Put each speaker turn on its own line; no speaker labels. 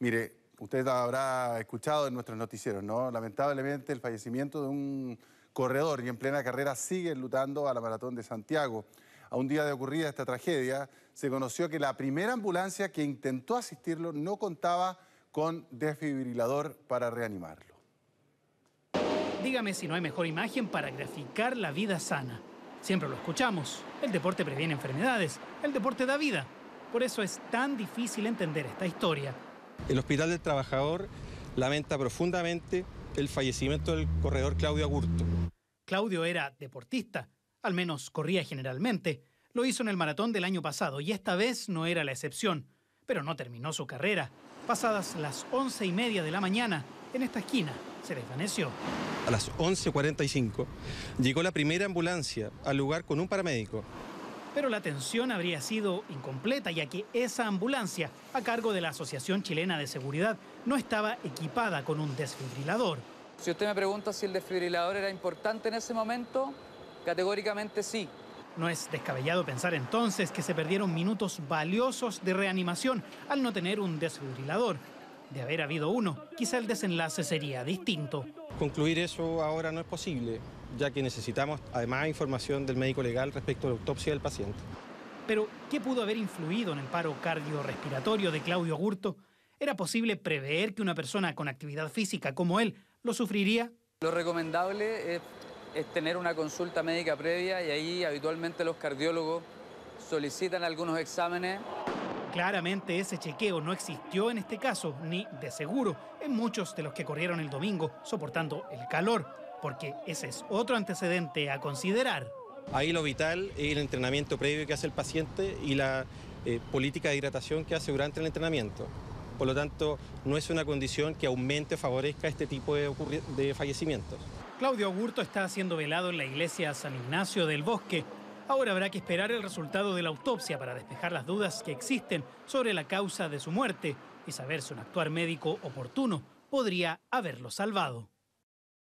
Mire, usted habrá escuchado en nuestros noticieros, ¿no? Lamentablemente el fallecimiento de un corredor y en plena carrera sigue enlutando a la Maratón de Santiago. A un día de ocurrida esta tragedia, se conoció que la primera ambulancia que intentó asistirlo no contaba con desfibrilador para reanimarlo.
Dígame si no hay mejor imagen para graficar la vida sana. Siempre lo escuchamos. El deporte previene enfermedades, el deporte da vida. Por eso es tan difícil entender esta historia.
El Hospital del Trabajador lamenta profundamente el fallecimiento del corredor Claudio Agurto.
Claudio era deportista, al menos corría generalmente. Lo hizo en el maratón del año pasado y esta vez no era la excepción. Pero no terminó su carrera. Pasadas las 11:30 de la mañana, en esta esquina, se desvaneció.
A las 11:45 llegó la primera ambulancia al lugar con un paramédico.
Pero la atención habría sido incompleta, ya que esa ambulancia, a cargo de la Asociación Chilena de Seguridad, no estaba equipada con un desfibrilador.
Si usted me pregunta si el desfibrilador era importante en ese momento, categóricamente sí.
No es descabellado pensar entonces que se perdieron minutos valiosos de reanimación al no tener un desfibrilador. De haber habido uno, quizá el desenlace sería distinto.
Concluir eso ahora no es posible, ya que necesitamos además información del médico legal respecto a la autopsia del paciente.
Pero, ¿qué pudo haber influido en el paro cardiorrespiratorio de Claudio Agurto? ¿Era posible prever que una persona con actividad física como él lo sufriría?
Lo recomendable es tener una consulta médica previa y ahí habitualmente los cardiólogos solicitan algunos exámenes.
Claramente ese chequeo no existió en este caso, ni de seguro en muchos de los que corrieron el domingo soportando el calor, porque ese es otro antecedente a considerar.
Ahí lo vital es el entrenamiento previo que hace el paciente y la política de hidratación que hace durante el entrenamiento. Por lo tanto, no es una condición que aumente o favorezca este tipo de fallecimientos.
Claudio Agurto está siendo velado en la iglesia San Ignacio del Bosque. Ahora habrá que esperar el resultado de la autopsia para despejar las dudas que existen sobre la causa de su muerte y saber si un actuar médico oportuno podría haberlo salvado.